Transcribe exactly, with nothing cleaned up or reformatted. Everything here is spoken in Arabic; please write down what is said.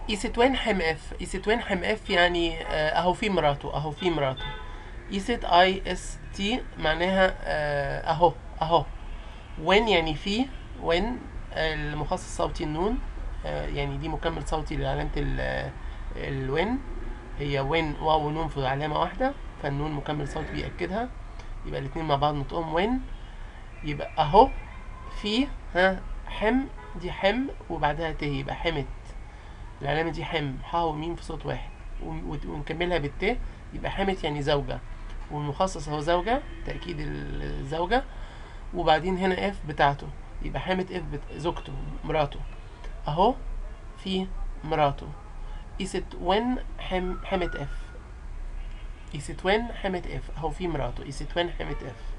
إيست وين حم اف، إيست وين حم اف يعني آه، اهو في مراته، اهو في مراته. إيست اي اس تي معناها آه، اهو اهو. وين يعني في، وين المخصص الصوتي النون، آه، يعني دي مكمل صوتي لعلامة ال- الوين. هي وين واو ونون في علامة واحدة، فالنون مكمل صوتي بيأكدها، يبقى الاتنين مع بعض نطقهم وين. يبقى اهو في، ها حم، دي حم وبعدها ت، يبقى حمت. العلامة دي حم، ح وميم في صوت واحد، ون- ونكملها بالت، يبقى حمت يعني زوجة، والمخصص هو زوجة، تأكيد الزوجة. وبعدين هنا اف بتاعته، يبقى حمت اف بت... زوجته، مراته. اهو في مراته. إيست وين حم حمت اف، إيست وين حمت اف، اهو في مراته، إيست وين حمت اف.